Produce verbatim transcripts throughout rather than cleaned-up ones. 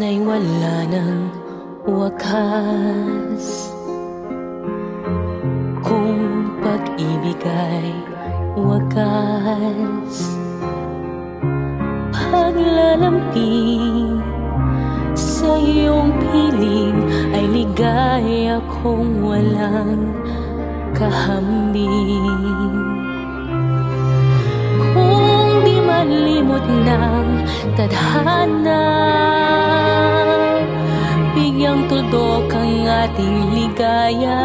Sana'y wala ng wakas. Kung pag-ibig ay wakas, paglalambing sa iyong piling ay ligaya kung walang kahambing. Kung di malimot ng tadhana, bigyang tuldok ang ating ligaya.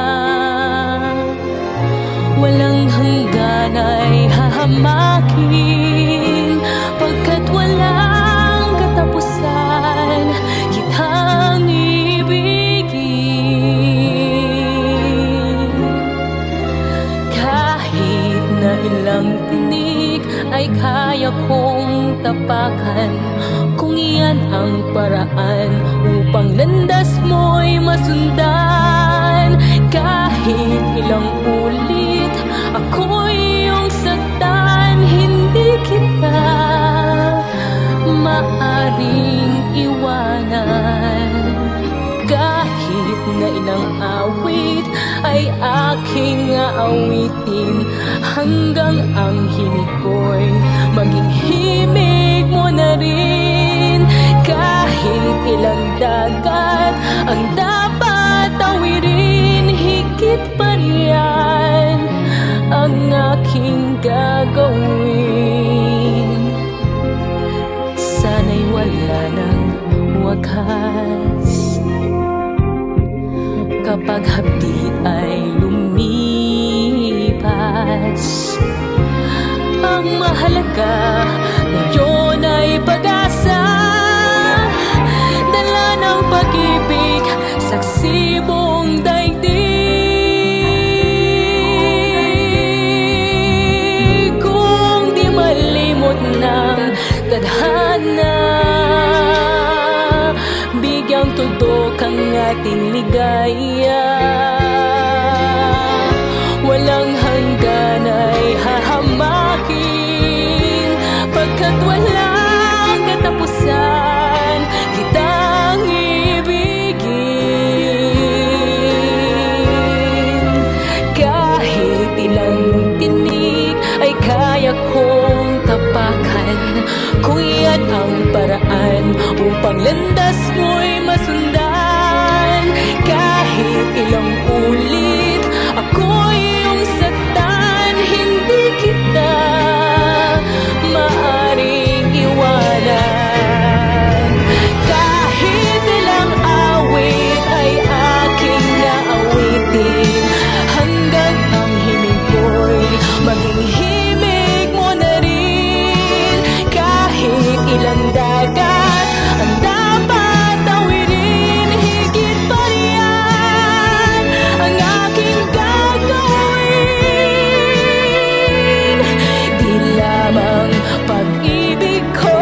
Walang hanggan ay hahamakin, pagkat walang katapusan kitang ibigin. Kahit na ilang tinig ay kaya kong tapakan, kung iyan ang paraan upang landas mo'y masundan. Kahit ilang ulit ako'y iyong saktan, hindi kita maaring iwanan. Kahit na ilang awit ay aking aawitin, hanggang ang himig ko'y maging himig mo na rin. Kahit ilang dagat ang dapat tawirin, higit pa riyan ang aking gagawin. Sana'y wala ng wakas, kapag hapdi ay lumipas. Ang mahalaga ngayon ay pag-asa, dala ng pag-ibig, saksi buong daigdig. Kung di malimot ng tadhana, bigyang tuldok ang ating ligaya. Walang hanggan ay hahamakin, pagkat walang katapusan kitang ibigin. Kahit ilang tinig ay kaya kong tapakan, kung iyan ang paraan upang landas mo'y masundan. Kahit ilang ulit ako'y iyong saktan, hindi kita maaring iwanan. Kahit ilang awit ay aking naawitin, hanggang ang himig ko'y maging himig mo na rin. Kahit ilang dagat ang dapat tawirin, higit pa riyan ang aking gagawin. Di lamang pag-ibig ko,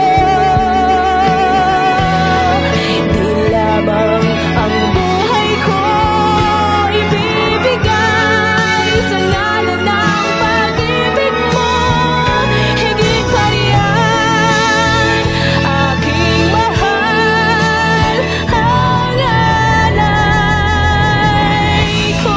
di lamang ang buhay ko ibibigay sa ngalan ng pag-ibig mo. Higit pa riyan aking mahal ang alay ko.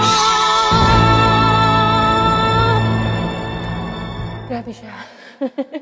Grabe siya.